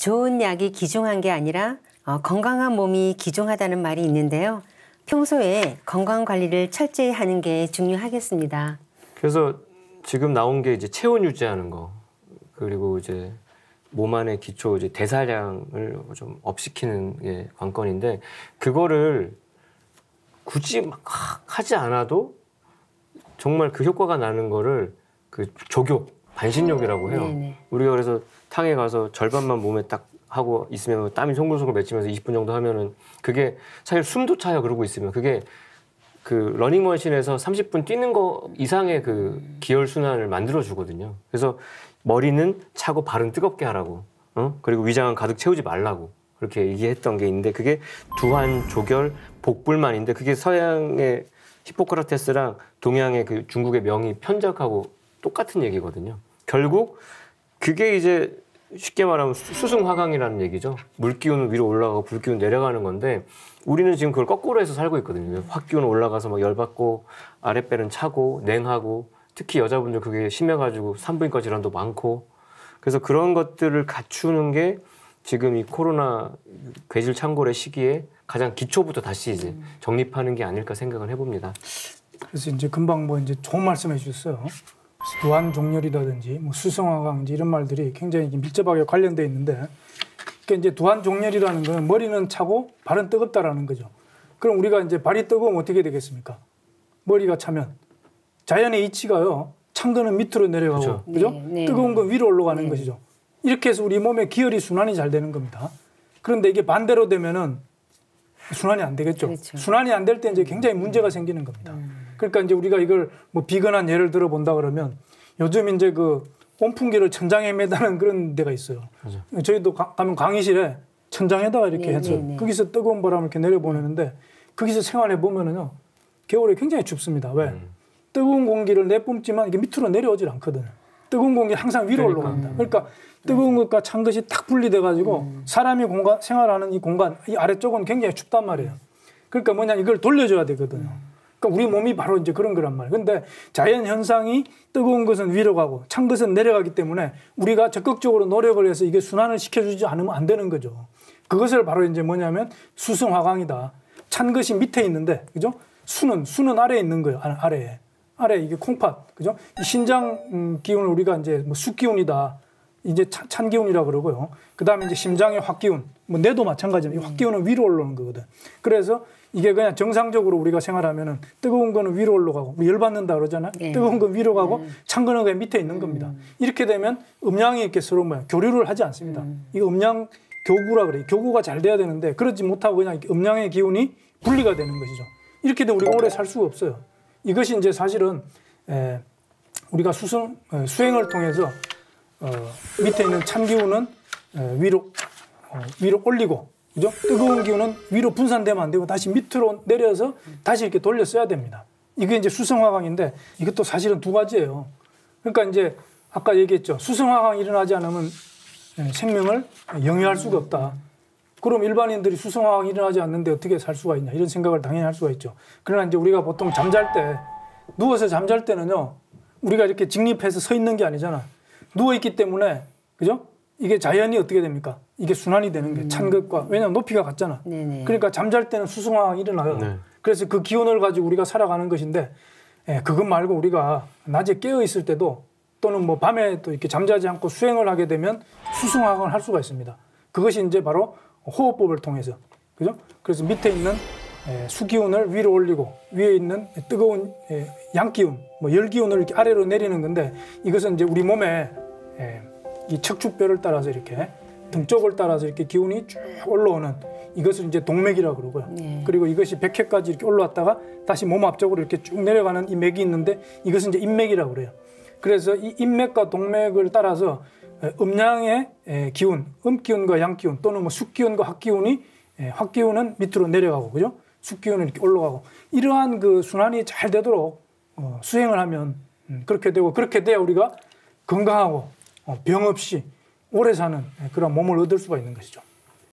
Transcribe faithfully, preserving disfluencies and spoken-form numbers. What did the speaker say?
좋은 약이 귀중한 게 아니라 어, 건강한 몸이 귀중하다는 말이 있는데요. 평소에 건강 관리를 철저히 하는 게 중요하겠습니다. 그래서 지금 나온 게 이제 체온 유지하는 거, 그리고 이제 몸 안의 기초 이제 대사량을 좀 업시키는 게 관건인데, 그거를 굳이 막 하지 않아도 정말 그 효과가 나는 거를 그 족욕, 반신욕이라고 해요. 네네. 우리가 그래서 탕에 가서 절반만 몸에 딱 하고 있으면 땀이 송글송글 맺히면서 이십 분 정도 하면은 그게 사실 숨도 차요. 그러고 있으면 그게 그 러닝머신에서 삼십 분 뛰는 거 이상의 그 기혈 순환을 만들어 주거든요. 그래서 머리는 차고 발은 뜨겁게 하라고, 어? 그리고 위장은 가득 채우지 말라고 그렇게 얘기했던 게 있는데, 그게 두한, 조결, 복불만인데, 그게 서양의 히포크라테스랑 동양의 그 중국의 명의 편작하고 똑같은 얘기거든요. 결국 그게 이제 쉽게 말하면 수승화강이라는 얘기죠. 물기운은 위로 올라가고 불기운 내려가는 건데, 우리는 지금 그걸 거꾸로 해서 살고 있거든요. 확기운 올라가서 막 열받고 아랫배는 차고 냉하고, 특히 여자분들 그게 심해가지고 산부인과 질환도 많고, 그래서 그런 것들을 갖추는 게 지금 이 코로나 괴질 창궐의 시기에 가장 기초부터 다시 이제 정립하는 게 아닐까 생각을 해봅니다. 그래서 이제 금방 뭐 이제 좋은 말씀해 주셨어요. 두한 종렬이라든지 뭐 수성화강인지 이런 말들이 굉장히 밀접하게 관련되어 있는데, 그러니까 이제 두한 종렬이라는 거는 머리는 차고 발은 뜨겁다라는 거죠. 그럼 우리가 이제 발이 뜨거우면 어떻게 되겠습니까? 머리가 차면 자연의 이치가요, 찬 거는 밑으로 내려가고, 그렇죠? 그죠? 네, 네, 뜨거운 건 위로 올라가는 네. 것이죠. 이렇게 해서 우리 몸의 기혈이 순환이 잘 되는 겁니다. 그런데 이게 반대로 되면은 순환이 안 되겠죠. 그렇죠. 순환이 안 될 때 이제 굉장히 문제가 생기는 겁니다. 음. 그러니까 이제 우리가 이걸 뭐 비근한 예를 들어 본다 그러면, 요즘 이제 그 온풍기를 천장에 매다는 그런 데가 있어요. 맞아. 저희도 가, 가면 강의실에 천장에다가 이렇게 네, 해서 네, 네. 거기서 뜨거운 바람을 이렇게 내려보내는데, 거기서 생활해 보면은요, 겨울에 굉장히 춥습니다. 왜? 음. 뜨거운 공기를 내뿜지만 이게 밑으로 내려오질 않거든요. 뜨거운 공기 항상 위로 그러니까. 올라갑니다. 그러니까 뜨거운 것과 찬 것이 딱 분리돼 가지고 음. 사람이 공간, 생활하는 이 공간, 이 아래쪽은 굉장히 춥단 말이에요. 그러니까 뭐냐, 이걸 돌려줘야 되거든요. 그러니까 우리 몸이 바로 이제 그런 거란 말이에요. 근데 자연 현상이 뜨거운 것은 위로 가고 찬 것은 내려가기 때문에 우리가 적극적으로 노력을 해서 이게 순환을 시켜주지 않으면 안 되는 거죠. 그것을 바로 이제 뭐냐면 수승화강이다. 찬 것이 밑에 있는데, 그죠? 수는, 수는 아래에 있는 거예요. 아래에. 아래 이게 콩팥, 그죠? 이 신장 음, 기운을 우리가 이제 뭐 숙기운이다, 이제 찬, 찬 기운이라 그러고요. 그 다음에 이제 심장의 확기운, 뭐 뇌도 마찬가지입니다. 이 확기운은 위로 올라오는 거거든. 그래서 이게 그냥 정상적으로 우리가 생활하면은 뜨거운 거는 위로 올라가고, 우리 열받는다 그러잖아요. 네. 뜨거운 건 위로 가고 네. 찬 거는 그냥 밑에 있는 겁니다. 음. 이렇게 되면 음양이 이렇게 서로 뭐야 교류를 하지 않습니다. 음. 이 음양 교구라 그래요. 교구가 잘 돼야 되는데 그러지 못하고 그냥 음양의 기운이 분리가 되는 것이죠. 이렇게 되면 우리가 오래 살 수가 없어요. 이것이 이제 사실은 에, 우리가 수승, 에, 수행을 통해서 어, 밑에 있는 찬 기운은 에, 위로 어, 위로 올리고, 그죠? 뜨거운 기운은 위로 분산되면 안 되고 다시 밑으로 내려서 다시 이렇게 돌려 써야 됩니다. 이게 이제 수승화강인데, 이것도 사실은 두 가지예요. 그러니까 이제 아까 얘기했죠. 수승화강이 일어나지 않으면 에, 생명을 영위할 수가 없다. 그럼 일반인들이 수승화강이 일어나지 않는데 어떻게 살 수가 있냐, 이런 생각을 당연히 할 수가 있죠. 그러나 이제 우리가 보통 잠잘 때, 누워서 잠잘 때는요, 우리가 이렇게 직립해서 서 있는 게 아니잖아. 누워있기 때문에, 그죠? 이게 자연이 어떻게 됩니까? 이게 순환이 되는 게, 찬 것과, 왜냐면 높이가 같잖아. 네네. 그러니까 잠잘 때는 수승화강이 일어나요. 네. 그래서 그 기운을 가지고 우리가 살아가는 것인데, 예, 그것 말고 우리가 낮에 깨어있을 때도, 또는 뭐 밤에 또 이렇게 잠자지 않고 수행을 하게 되면 수승화강을 할 수가 있습니다. 그것이 이제 바로 호흡법을 통해서, 그죠? 그래서 밑에 있는 에, 수기운을 위로 올리고, 위에 있는 뜨거운 에, 양기운, 뭐 열기운을 이렇게 아래로 내리는 건데, 이것은 이제 우리 몸에 에, 이 척추뼈를 따라서 이렇게 등 쪽을 따라서 이렇게 기운이 쭉 올라오는, 이것을 이제 동맥이라고 그러고요. 네. 그리고 이것이 백 회까지 이렇게 올라왔다가 다시 몸 앞쪽으로 이렇게 쭉 내려가는 이 맥이 있는데, 이것은 이제 인맥이라고 그래요. 그래서 이 인맥과 동맥을 따라서 음양의 기운, 음기운과 양기운, 또는 뭐 숙기운과 합기운이, 합기운은 밑으로 내려가고, 그죠? 숙기운은 이렇게 올라가고, 이러한 그 순환이 잘 되도록 어, 수행을 하면 음, 그렇게 되고, 그렇게 돼야 우리가 건강하고 어, 병 없이 오래 사는 그런 몸을 얻을 수가 있는 것이죠.